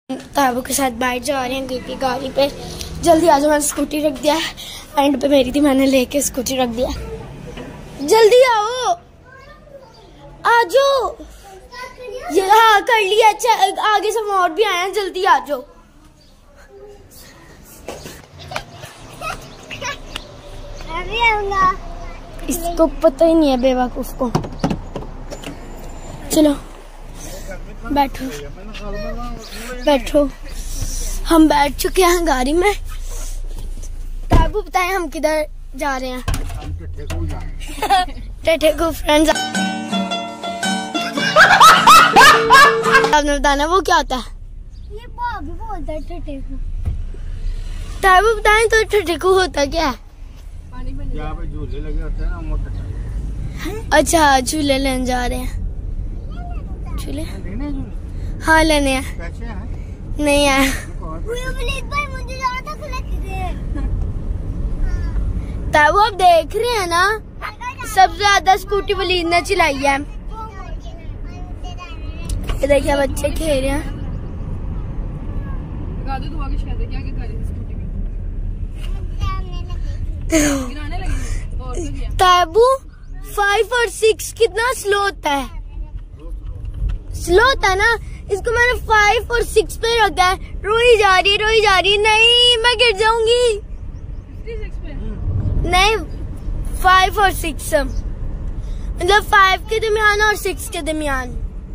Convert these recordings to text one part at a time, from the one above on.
ताबू के साथ बैठ जा रहे हैं क्योंकि गाड़ी पे जल्दी आ जाओ। मैंने स्कूटी रख दिया है, एंड पे मेरी थी, मैंने लेके स्कूटी रख दिया। जल्दी आओ, आ जाओ। ये हाँ कर लिया। अच्छा आगे से और भी आए हैं, जल्दी आ जाओ। इसको पता ही नहीं है बेवकूफ को। चलो बैठो बैठो, हम बैठ चुके हैं गाड़ी में। ताबू बताएं हम किधर जा रहे हैं? टट्टे को फ्रेंड्स। आपने बताना वो क्या होता है? ये भाभी बोलता है टट्टे को। ताबू बताएं तो टट्टे को होता क्या है? यहाँ पे झूले लगे होते हैं ना। अच्छा झूले लेने जा रहे हैं। झूले हाँ लेने हैं। नहीं है। ताबू आप देख रहे हैं ना, सबसे ज्यादा स्कूटी वलीद ने चलाई है। ये देखिए बच्चे खेल रहे हैं। ताबू 5 और 6 कितना स्लो होता है? स्लो होता है ना, इसको मैंने 5 और 6 पे रखा है। रोई जा रही है। नहीं मैं गिर जाऊंगी। नहीं 5 और 6 मतलब 5 के दरमियान और 6 के दरमियान।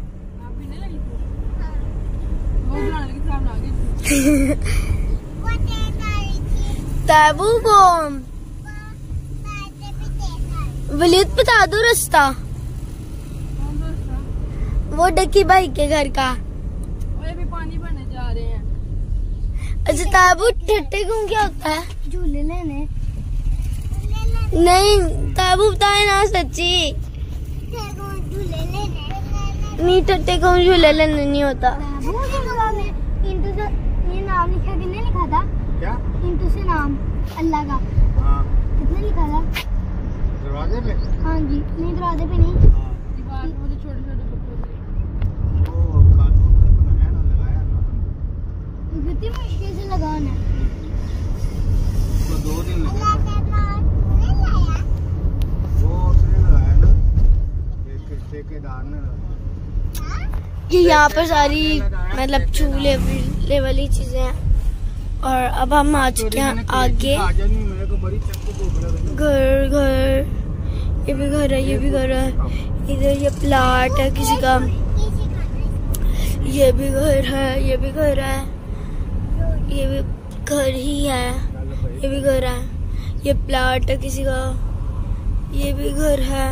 ताबू को वलीद बता दो रास्ता, वो डकी भाई के घर का। भी पानी भरने जा रहे हैं। अच्छा ताबू टट्टे को क्या होता है? झूले लेने। नहीं ताबू बताए ना सच्ची। नहीं टट्टे को झूले लेने नहीं होता। इंटू से ये नाम लिखा, कितने लिखा था? क्या इंटू से नाम अल्लाह का? हाँ। कितने लिखा था? दरवाजे पे? हाँ जी। नहीं दरवाजे पे नहीं, दीवार पे। वो जो छोटे कितनी मुश्किल से लगाना है। तो 2 दिन लगे। वो उसने लगाया ना, ठेकेदार ने। ये यहाँ पर सारी मतलब चूल्हे वाली चीजें हैं। और अब हम आ चुके हैं आगे। घर ये भी घर है, ये भी घर है। इधर ये प्लाट है किसी का। ये भी घर है, ये भी घर है, ये भी घर ही है, ये भी घर है। ये प्लाट है किसी का, ये भी घर है,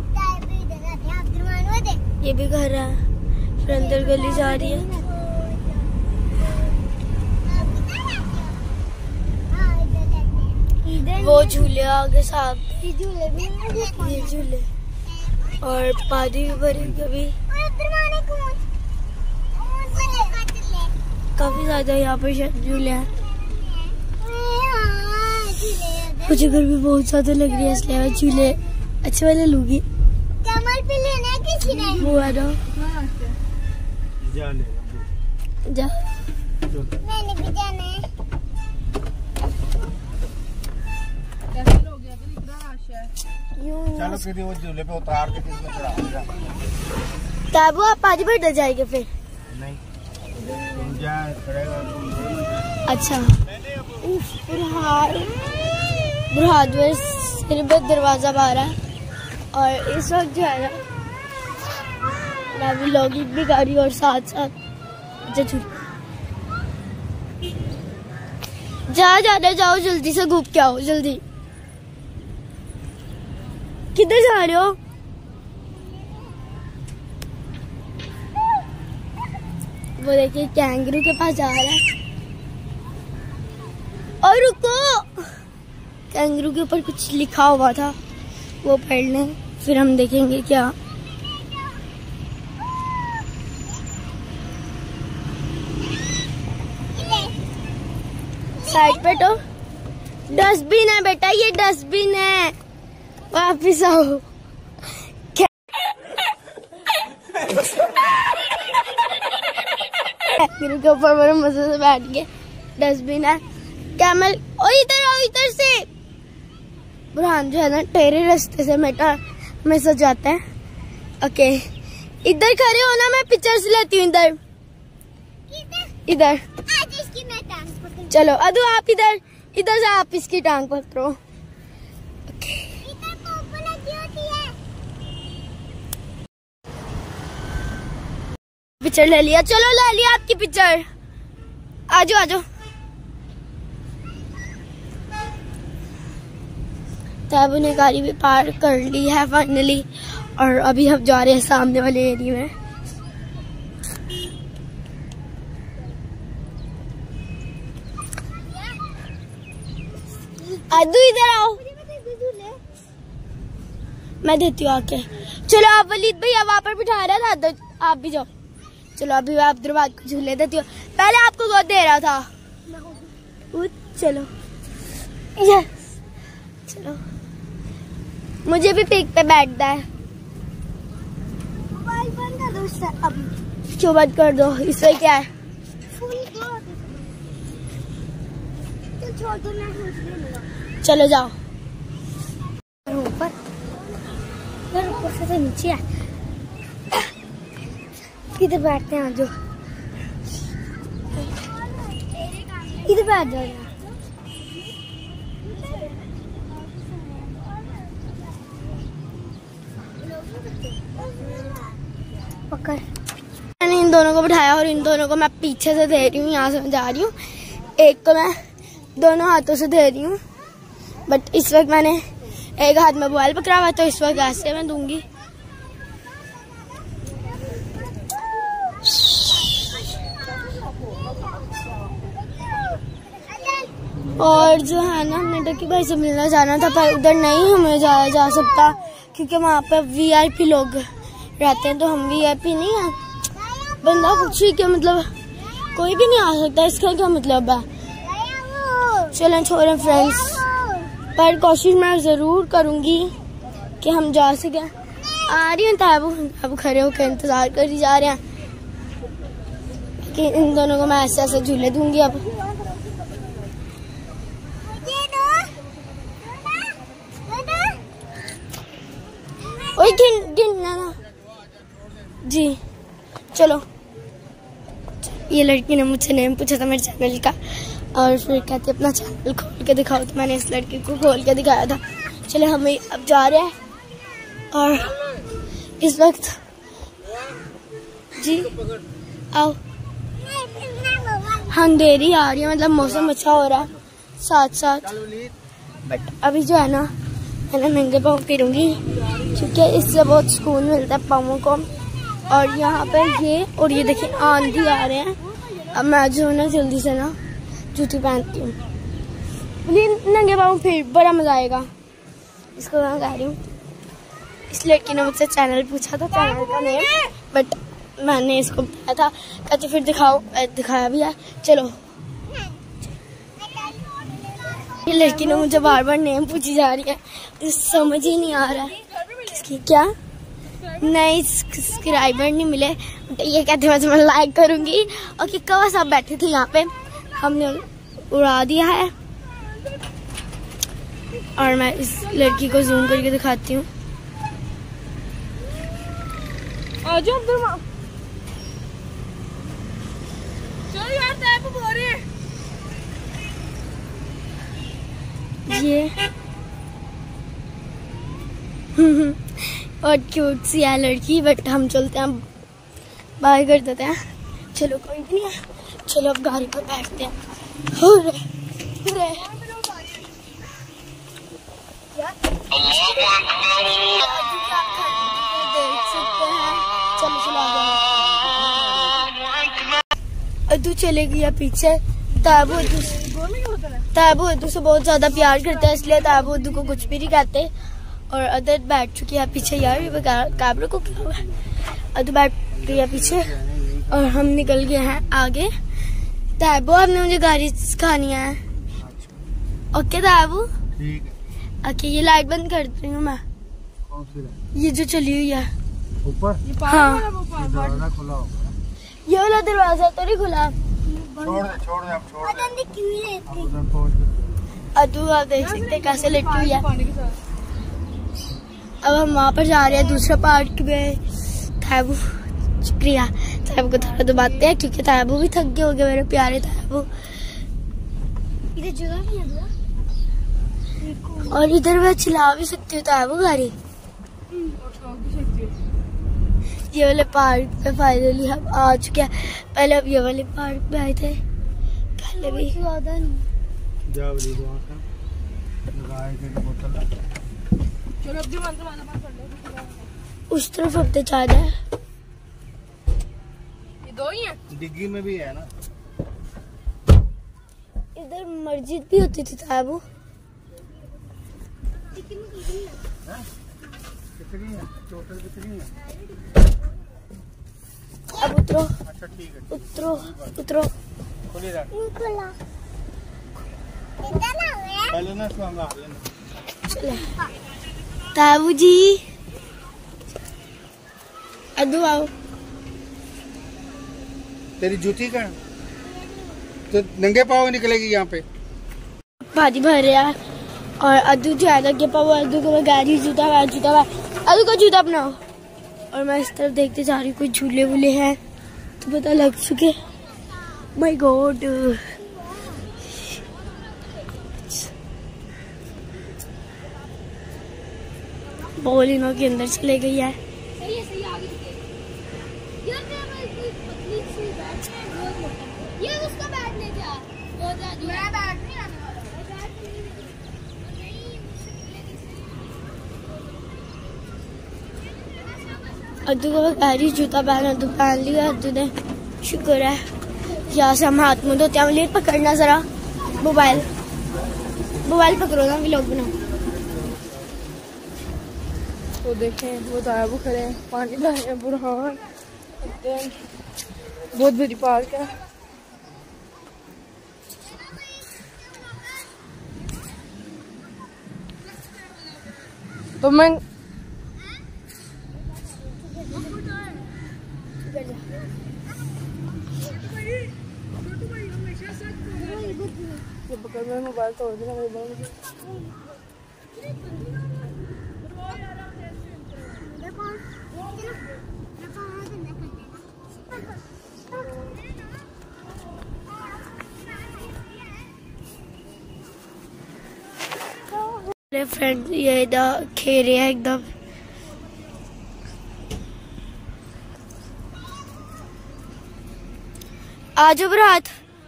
ये भी घर है। फिर अंदर गली जा रही है। वो झूले आगे साहब, ये झूले और पानी भी भरी कभी। काफी ज्यादा यहाँ पर झूले हैं। मुझे गर्मी बहुत ज्यादा लग रही है, इसलिए मैं झूले अच्छे वाले लूंगी। कमर पे लेना है किसी ने? वो है ना, जा मैंने भी जाना है। चलो फिर वो झूले पे उतार के किसमें चढ़ा। ताबू आप आज बैठ जाएंगे फिर? नहीं तुम जा अच्छा। बुरहादवर सिर पे दरवाजा बार है। और इस वक्त जो है ना मैं भी लॉगिंग भी कर रही हूँ और साथ साथ जा जाओ जल्दी से घूम के आओ जल्दी। किधर जा रहे हो? वो देखिए कैंगरू के पास जा रहा है। और रुको, कैंगरू के ऊपर कुछ लिखा हुआ था, वो पढ़ लें फिर हम देखेंगे क्या। साइड पे तो डस्टबिन है बेटा, ये डस्टबिन है, वापिस आओ। बालकनी के ऊपर बड़े मजे से बैठ के। डस्टबिन है, कैमल। ओ इधर आओ, इधर से। बुरहान जो है ना टेढ़े रास्ते से हमेशा जाते हैं। ओके इधर खड़े हो ना, मैं पिक्चर्स लेती हूँ। इधर इधर चलो अदू, आप इधर से आप इसकी टांग पकड़ो। ओके पिक्चर ले लिया। चलो ले लिया आपकी पिक्चर। आजो आजो। तैबू ने गाड़ी भी पार कर ली है फाइनली, और अभी हम जा रहे हैं सामने वाले एरिया में। आदू इधर आओ, मैं देती हूँ आके। चलो आप वलीद भैया वहाँ पर बिठा रहा था, आप भी जाओ। चलो अभी मैं अब्दुल को झूले देती हूँ। पहले आपको गोद दे रहा था। चलो यस, चलो मुझे भी पीक पे बैठना है। मोबाइल बंद कर दो इससे अभी। क्यों बंद कर दो, इससे क्या है? चलो जाओ ऊपर, ऊपर से नीचे है। किधर बैठते हैं? जो इधर बैठ जाओ। पकड़। मैंने इन दोनों को बिठाया और इन दोनों को मैं पीछे से दे रही हूँ, यहाँ से मैं जा रही हूँ। एक को मैं दोनों हाथों से दे रही हूँ, बट इस वक्त मैंने एक हाथ में मोबाइल पकड़ा हुआ, तो इस वक्त ऐसे मैं दूंगी। और जो है ना, हमने डक्की भाई से मिलना जाना था, पर उधर नहीं हमें जाया जा सकता क्योंकि वहाँ पे VIP लोग रहते हैं, तो हम VIP नहीं है। बंदा कुछ ही क्या मतलब, कोई भी नहीं आ सकता, इसका क्या मतलब है? चलें छोड़ें फ्रेंड्स, पर कोशिश मैं जरूर करूँगी कि हम जा सकें। आ रही हूँ तैबू खड़े होकर इंतजार कर ही जा रहे हैं कि इन दोनों को मैं ऐसे ऐसे झूले दूंगी। अब गिनना ना जी। चलो, ये लड़की ने मुझसे नेम पूछा था मेरे चैनल का, और फिर कहते अपना चैनल खोल के दिखाओ, तो मैंने इस लड़की को खोल के दिखाया था। चले हम अब जा रहे हैं, और इस वक्त जी आओ, अंधेरी आ रही है, मतलब मौसम अच्छा हो रहा है साथ साथ। बट अभी जो है ना, मैं नंगे पाँव फिरूंगी क्योंकि इससे बहुत सुकून मिलता है पाँवों को। और यहाँ पे ये देखिए आंधी आ रहे हैं। अब मैं जो है ना जल्दी से ना जूती पहनती हूँ, नंगे पाँव फिर बड़ा मजा आएगा। इसको मैं कह रही हूँ, इस लड़की ने मुझसे चैनल पूछा था, चैनल का नेम, बट मैंने इसको बताया था, कहते फिर दिखाओ, दिखाया भी है। चलो, ये लड़की ने मुझे बार बार नेम पूछी जा रही है, तो समझ ही नहीं आ रहा है किसकी क्या। नए सब्सक्राइबर नहीं मिले, ये कहते मैं लाइक करूंगी। और कि कब सब बैठे थे यहाँ पे, हमने उड़ा दिया है। और मैं इस लड़की को जूम करके दिखाती हूँ। ये और क्यूट सी है लड़की, बट हम चलते हैं, बाय कर देते हैं। चलो कोई भी नहीं है, चलो अब गाड़ी पर बैठते हैं। चलो चला अदू चले गया पीछे। ताबू अद्दू से बहुत ज्यादा प्यार करता है, इसलिए ताबू अद्दू को कुछ भी नहीं कहते। और अदर बैठ चुकी है पीछे। यार ये कैमरे को क्या हुआ? अदू बैठ गई है पीछे और हम निकल गए हैं आगे। ताबू आपने मुझे गाड़ी सिखानी है। ओके ताबू, ओके ये लाइट बंद कर रही हूँ मैं। ये जो चली हुई है ऊपर, हाँ ये वाला दरवाजा तो नहीं खुला? छोड़ दे अब छोड़ दे। अदू आप देख सकते कैसे लटकी हुई है। अब हम वहाँ पर जा रहे हैं दूसरा पार्क में। तैबू शुक्रिया, तैबू को थोड़ा दबाते हैं क्योंकि तैबू भी थक गए हो गए मेरे प्यारे तैबू। इधर जगह नहीं है और इधर मैं चला भी सकती हूँ तैबू गाड़ी। ये वाले पार्क पे फाइनली हम आ चुके हैं। पहले अब ये वाले पार्क में आए थे, पहले भी ज्यादा नहीं। उस तरफ अब तो ज्यादा है। ये दो ही है, डिग्गी में भी है ना। इधर मस्जिद भी होती थी ताबू। कितनी है टोटल, कितनी है? अब उतरो। अच्छा ठीक है, उतरो उतरो। खुली रख पहले ना इसको हम चले ताबू जी। अदू आओ। तेरी जूती का तो नंगे पाँव निकलेगी यहाँ पे। भाजी भर रहा है और अदू जो है नंगे पाँव। अदू को मैं गाड़ी जूता अदू का जूता बनाओ। और मैं इस तरफ देखते जा रही हूँ, कोई झूले वूले हैं तो पता लग चुके। माय गॉड, बॉल इनों के अंदर चले गई है। ये उसका बैट ले जा, मैं बैट नहीं आने वाला। अद्दू को गाड़ी जूता पहन लिया अद्दू ने। शुक्र है। यहाँ से हम हाथ मुँह धोते हैं। ले पकड़ना जरा मोबाइल पकड़ो ना, व्लॉग बनाओ। तो देखें वो ताबू खड़े हैं, पानी ला रहे हैं बुरहान। बहुत बड़ी पार्क है। तो मैं पकड़ में मोबाइल तोड़ देना मोबाइल। फ्रेंड ये इधर खेल रहे हैं एकदम। आजो बरात।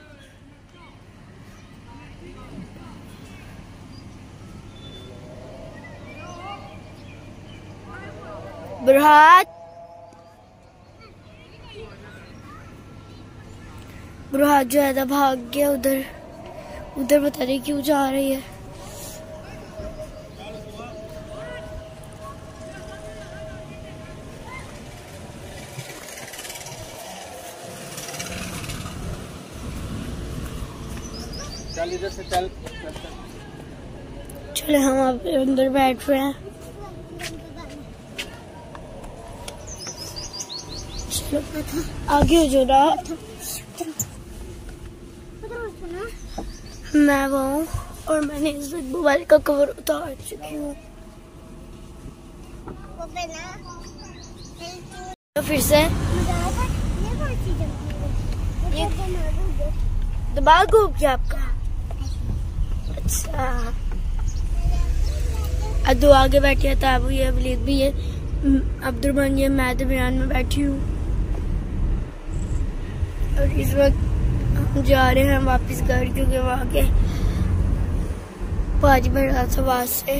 बुरहात जो है भाग गया उधर पता नहीं क्यों जा रही है। चल इधर से चल। चले हम अब अंदर बैठ रहे हैं। चलो आगे हो जो रहा। मैं वो हूँ और मैंने इस वक्त मोबाइल का कवर उतार चुकी हूँ। तो फिर से दिमाग घूम गया आपका। अच्छा अदू आगे बैठी है, ताबू ये अबलीद भी है, अब्दुलरहमान ये मैं दरमियान में बैठी हूँ। और इस वक्त हम जा रहे हैं वापस घर क्योंकि वहाँ के पाँच बड़ा सवाल से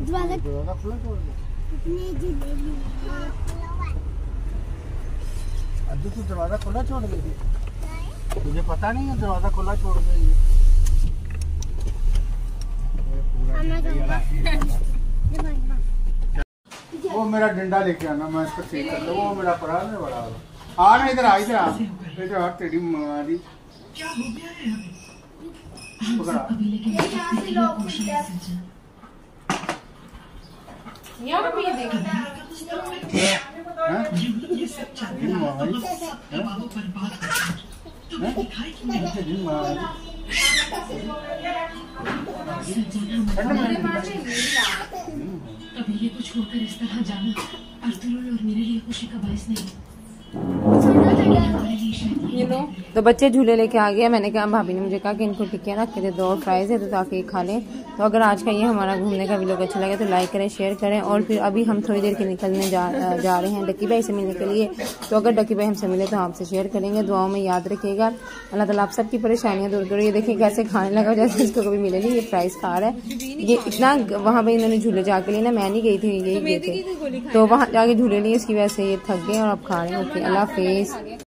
दरवाजा दरवाजा खुला छोड़ दे। अद्दू तू दरवाजा खुला छोड़ गई थी? तुझे पता नहीं है दरवाजा खुला छोड़ गई? वो मेरा डंडा लेके आना, मैं इसको ठीक कर लूँ। वो मेरा पड़ा है बड़ा वाला। आ ना इधर आ, इधर आ, इधर आ, तेरी मारी पकड़ा। यहाँ पे देखो कभी ये कुछ होकर इस तरह जाना अर्तुल और मेरे लिए खुशी का बायस नहीं। ये लो। तो बच्चे झूले लेके आ गए। मैंने कहा, भाभी ने मुझे कहा कि इनको टिक्कियाँ रख के दे दो और फ्राइज है तो ताकि खा लें। तो अगर आज का ये हमारा घूमने का वीडियो अच्छा लगे तो लाइक करें, शेयर करें। और फिर अभी हम थोड़ी देर के निकलने जा रहे हैं डक्की भाई से मिलने के लिए। तो अगर डक्की भाई हमसे मिले तो आपसे शेयर करेंगे। दुआओं में याद रखिएगा। अल्लाह ताला आप सबकी परेशानियां दूर करो। ये देखिए कैसे खाने लगा जैसे इसको कभी मिले नहीं। ये फ्राइज खा रहा है। ये इतना वहाँ पे इन्होंने झूले जाके लिए ना, मैं नहीं गई थी, यही गए थे। तो वहाँ जाके झूले लिए, इसकी वजह से ये थक गए और अब खा रहे हैं। ओके, अल्लाह हाफिज।